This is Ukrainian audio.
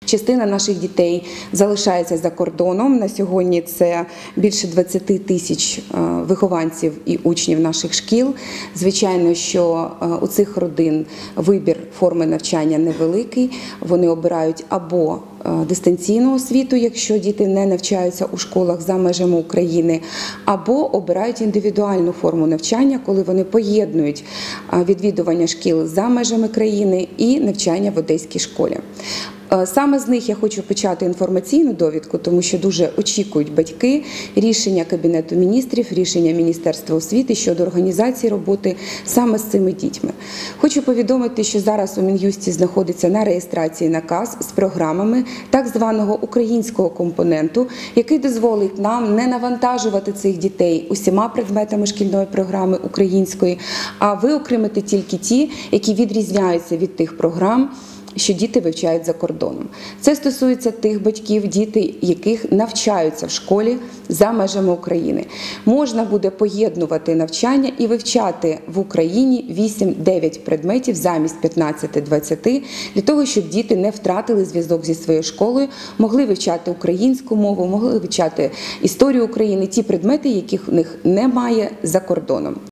Частина наших дітей залишається за кордоном. На сьогодні це більше 20 тисяч вихованців і учнів наших шкіл. Звичайно, що у цих родин вибір форми навчання невеликий. Вони обирають або дистанційну освіту, якщо діти не навчаються у школах за межами України, або обирають індивідуальну форму навчання, коли вони поєднують відвідування шкіл за межами країни і навчання в одеській школі. Саме з них я хочу почати інформаційну довідку, тому що дуже очікують батьки рішення Кабінету міністрів, рішення Міністерства освіти щодо організації роботи саме з цими дітьми. Хочу повідомити, що зараз у Мін'юсті знаходиться на реєстрації наказ з програмами так званого українського компоненту, який дозволить нам не навантажувати цих дітей усіма предметами шкільної програми української, а виокремити тільки ті, які відрізняються від тих програм, що діти вивчають за кордоном. Це стосується тих батьків, діти яких навчаються в школі за межами України. Можна буде поєднувати навчання і вивчати в Україні 8-9 предметів замість 15-20, для того, щоб діти не втратили зв'язок зі своєю школою, могли вивчати українську мову, могли вивчати історію України, ті предмети, яких в них немає за кордоном.